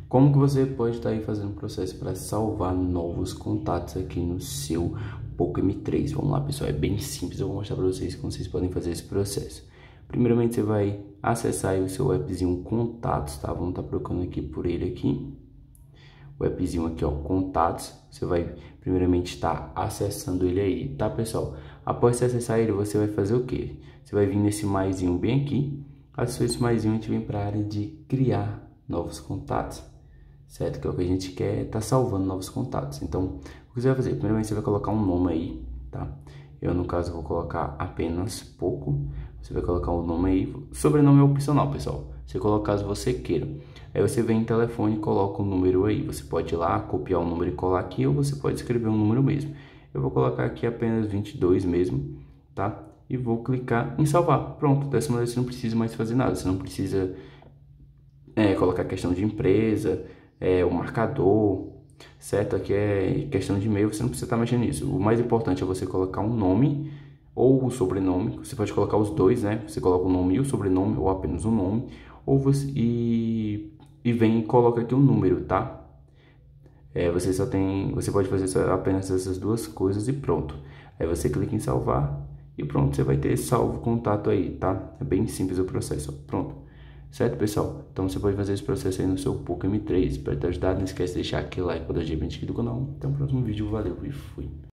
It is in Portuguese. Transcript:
Como que você pode estar aí fazendo um processo para salvar novos contatos aqui no seu Poco M3? Vamos lá, pessoal, é bem simples, eu vou mostrar para vocês como vocês podem fazer esse processo. Primeiramente, você vai acessar aí o seu appzinho Contatos, tá? Vamos estar procurando aqui por ele aqui. O appzinho aqui, ó, Contatos. Você vai primeiramente estar acessando ele aí, tá, pessoal? Após você acessar ele, você vai fazer o quê? Você vai vir nesse maisinho bem aqui. Acessou esse maisinho, a gente vem para a área de criar novos contatos, certo? Que é o que a gente quer, tá salvando novos contatos. Então, o que você vai fazer? Primeiramente, você vai colocar um nome aí, tá? Eu, no caso, vou colocar apenas Poco. Você vai colocar o nome aí. Sobrenome é opcional, pessoal. Você coloca caso você queira. Aí você vem em telefone e coloca o número aí. Você pode ir lá, copiar o número e colar aqui, ou você pode escrever um número mesmo. Eu vou colocar aqui apenas 22 mesmo, tá? E vou clicar em salvar. Pronto, dessa maneira você não precisa mais fazer nada. Você não precisa colocar questão de empresa, o marcador, certo? Aqui é questão de e-mail, você não precisa estar mexendo nisso. O mais importante é você colocar um nome ou o sobrenome. Você pode colocar os dois, né? Você coloca o nome e o sobrenome, ou apenas o nome, ou você e vem e coloca aqui um número, tá? Você pode fazer apenas essas duas coisas e pronto. Aí você clica em salvar e pronto, você vai ter salvo o contato aí, tá? É bem simples o processo, ó. Pronto. Certo, pessoal? Então você pode fazer esse processo aí no seu Poco M3. Para te ajudar, não esquece de deixar aquele like para dar aqui do canal. Até o próximo vídeo, valeu e fui!